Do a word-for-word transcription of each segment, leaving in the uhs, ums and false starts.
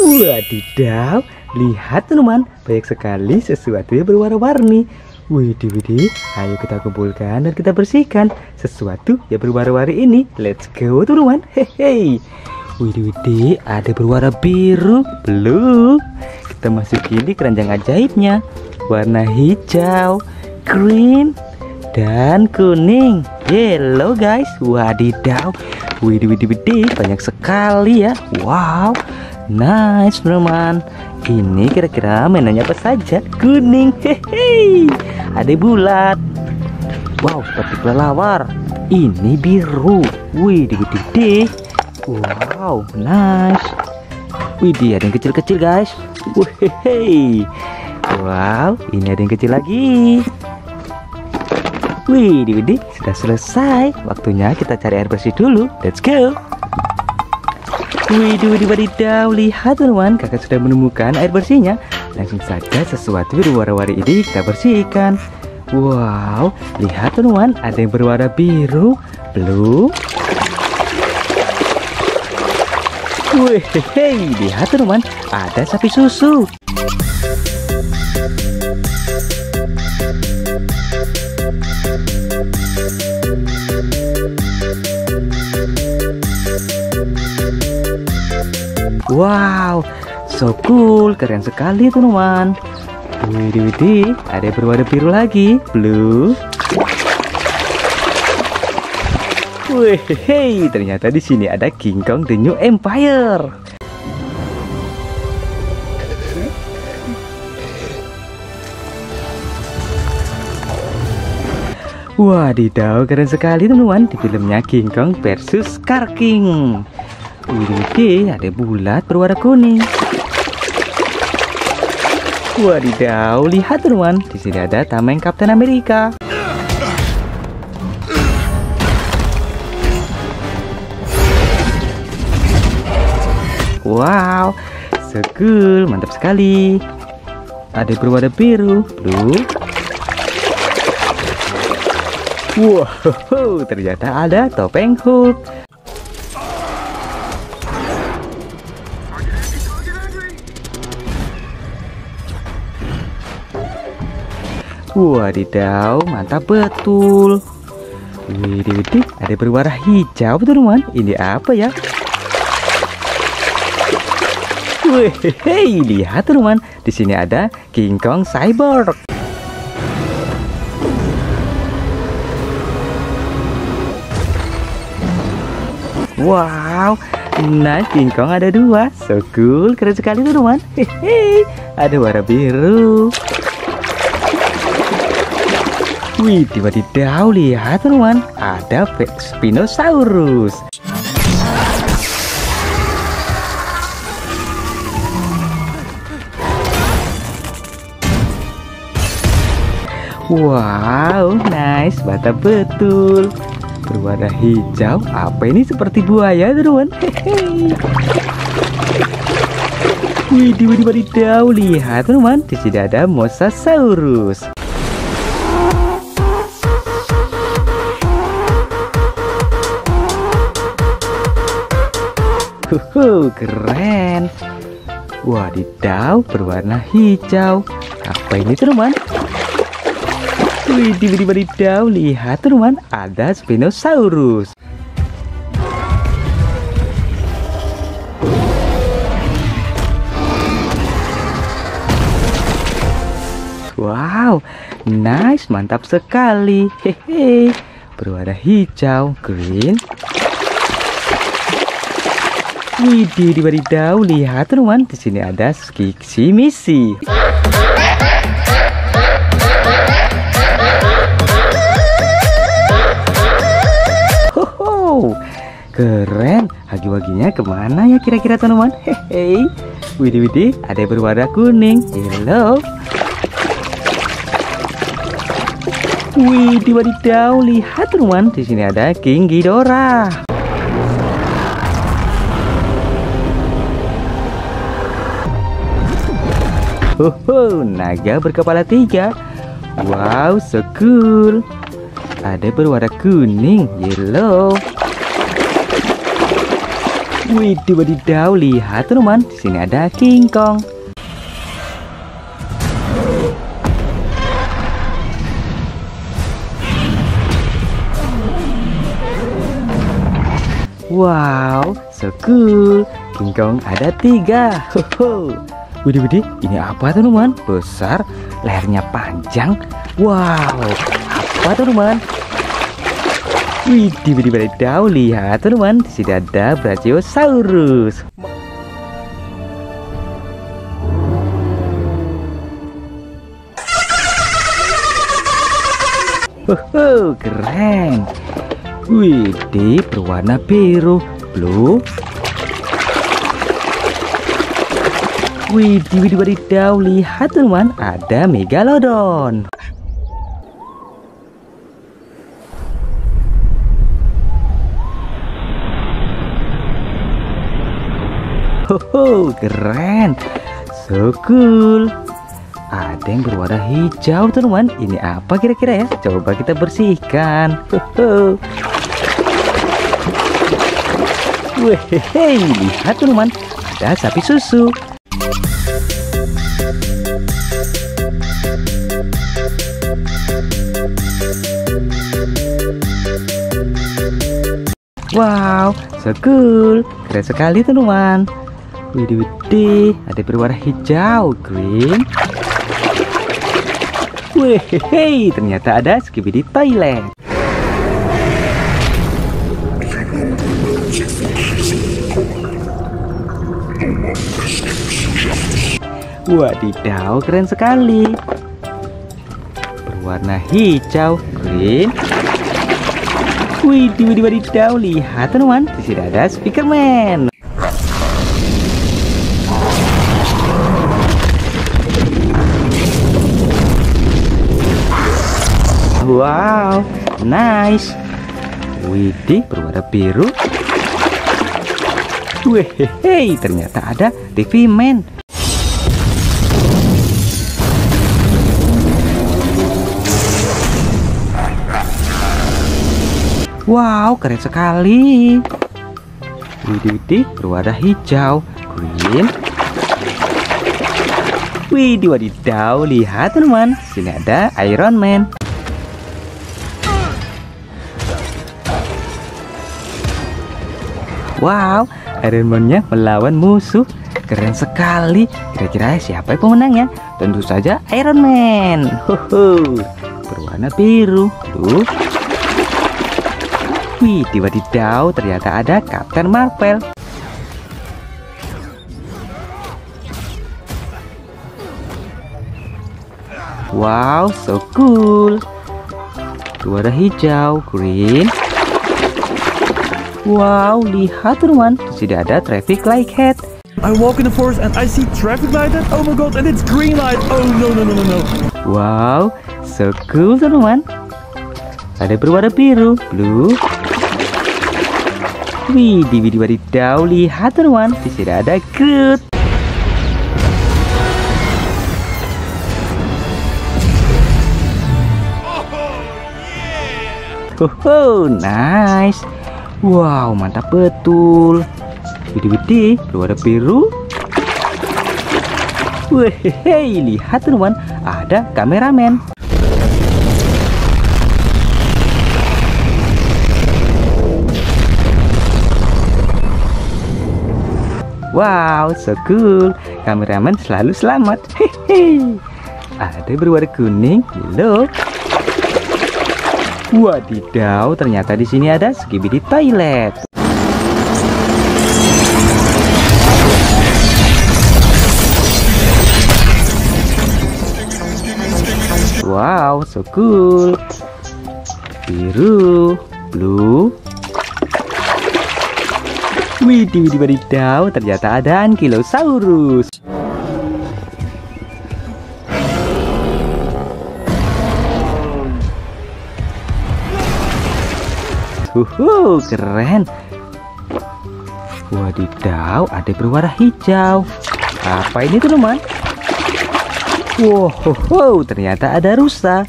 Wadidaw, lihat teman-teman, banyak sekali sesuatu yang berwarna-warni. Widih, widih, ayo kita kumpulkan dan kita bersihkan sesuatu yang berwarna-warni ini. Let's go teman-teman. Hehe. Widih, widih, ada berwarna biru, blue. Kita masukin di keranjang ajaibnya. Warna hijau, green, dan kuning. Yellow guys. Wadidaw. Widih, widih, widih, banyak sekali ya. Wow. Nice teman-teman. Ini kira-kira mainannya apa saja? Kuning, hehe. Ada bulat. Wow, seperti kelelawar. Ini biru. Wih, widih. Wow, nice. Widih, ada yang kecil-kecil guys. Wih, wow, ini ada yang kecil lagi. Wih, widih, sudah selesai. Waktunya kita cari air bersih dulu. Let's go. Widih, widih, wadidaw, lihat teman-teman, kakak sudah menemukan air bersihnya. Langsung saja sesuatu berwarna-warni ini kita bersihkan. Wow, lihat teman-teman, ada yang berwarna biru, blue. Wih, lihat teman-teman, ada sapi susu. Wow, so cool, keren sekali teman-teman. Widih, widih, ada yang berwarna biru lagi, blue. Wih, ternyata di sini ada King Kong The New Empire. Wadidaw, keren sekali teman-teman, di filmnya King Kong versus Scar King. Widih, ada bulat berwarna kuning. Wadidaw, lihat teman-teman, di sini ada tameng Captain America. Wow, so cool, mantap sekali. Ada berwarna biru, blue. Wow, ternyata ada topeng Hulk. Wadidaw, mantap betul. Widih, widih, ada berwarna hijau teman-teman. Ini apa ya? Wih, lihat teman-teman, di sini ada King Kong Cyborg. Wow, nice, King Kong ada dua. So cool, keren sekali teman-teman. Hehe, ada warna biru. Wih, tiba-tiba lihat teman-teman, ada Spinosaurus. Wow, nice, mantap betul. Berwarna hijau, apa ini, seperti buaya teman-teman. Wih, tiba-tiba lihat teman-teman, di sini ada Mosasaurus. Huhu, keren. Wadidaw, berwarna hijau. Apa ini teman-teman? Widih, widih, wadidaw, lihat teman-teman, ada Spinosaurus. Wow, nice, mantap sekali. Hehe, berwarna hijau, green. Widih, wadidaw, lihat teman-teman, di sini ada Skiksi Misi. Hoho, keren. Hagi-waginya kemana ya kira-kira teman-teman? Hehe. Widih, widih, ada yang berwarna kuning, yellow. Widih, wadidaw, lihat teman-teman, di sini ada King Ghidorah. Hoho, naga berkepala tiga. Wow, so cool. Ada berwarna kuning, yellow. Wih, wadidaw, lihat teman-teman, di sini ada King Kong. Wow, so cool. King Kong ada tiga. Hoho. Widih, widih, ini apa teman-teman? Besar, lehernya panjang. Wow, apa teman-teman? Widih, widih, wadidaw, lihat teman-teman, di sini ada Brachiosaurus. Hoho, keren. Widih, berwarna biru, blue. Widih, widih, wadidaw, lihat teman, ada Megalodon. Hoho, keren, so cool. Ada yang berwarna hijau teman-teman. Ini apa kira-kira ya? Coba kita bersihkan. Hoho. Wehehe, lihat teman-teman, ada sapi susu. Wow, so cool, keren sekali teman-teman. Widih, widih, ada berwarna hijau, green. Wehehe, ternyata ada Skibidi Toilet. Wadidaw, keren sekali. Berwarna hijau, green. Widih, widih, wadidaw, lihat teman-teman, di sini ada Speakerman. Wow, nice. Widih, berwarna biru. Wehehe, ternyata ada T V Man. Wow, keren sekali. Widih, widih, berwarna hijau, green. Widih, wadidaw, lihat teman-teman, sini ada Iron Man. Wow, Iron Man-nya melawan musuh. Keren sekali. Kira-kira siapa yang pemenangnya? Tentu saja Iron Man. Hoho. Berwarna biru. Tuh. Wih, wadidaw, ternyata ada Captain Marvel. Wow, so cool. Berwarna hijau, green. Wow, lihat teman, sudah ada traffic light head. I walk in the forest and I see traffic light head. Oh my god, and it's green light. Oh no no no no no. Wow, so cool teman. Ada berwarna biru, blue. Widih, widih, wadidaw, lihat teman, di sini ada Groot. Hoho, nice. Wow, mantap betul. Widih, widih, berwarna biru. Wehehe, lihat teman, ada kameramen. Wow, so cool. Kameramen selalu selamat. Hehe. Ada berwarna kuning, yellow. Wadidaw, ternyata di sini ada Skibidi Toilet. Wow, so cool. Biru, blue. Widih, widih, wadidaw, ternyata ada Ankylosaurus. Huhu, keren. Wadidaw, ada berwarna hijau. Apa ini teman-teman? Wow, ternyata ada rusa.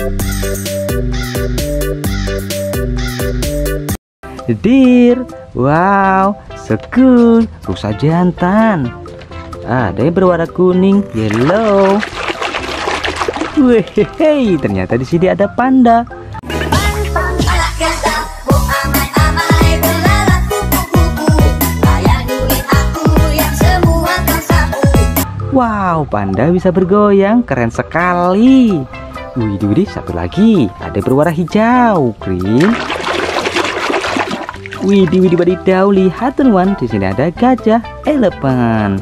Deer, wow, so cool. Rusa jantan. Ada yang berwarna kuning, yellow. Wih, ternyata di sini ada panda. Wow, panda bisa bergoyang, keren sekali. Wih, wih, satu lagi, ada berwarna hijau, green. Wih, wih, wadidaw, lihat teman, di sini ada gajah, elephant.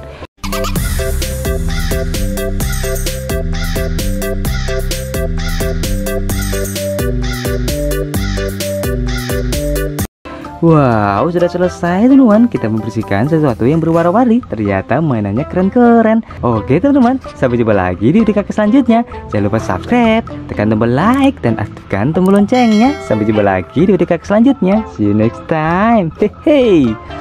Wow, sudah selesai teman-teman. Kita membersihkan sesuatu yang berwarna-warni. Ternyata mainannya keren-keren. Oke teman-teman, sampai jumpa lagi di video kakak selanjutnya. Jangan lupa subscribe, tekan tombol like, dan aktifkan tombol loncengnya. Sampai jumpa lagi di video kakak selanjutnya. See you next time. Hehehe.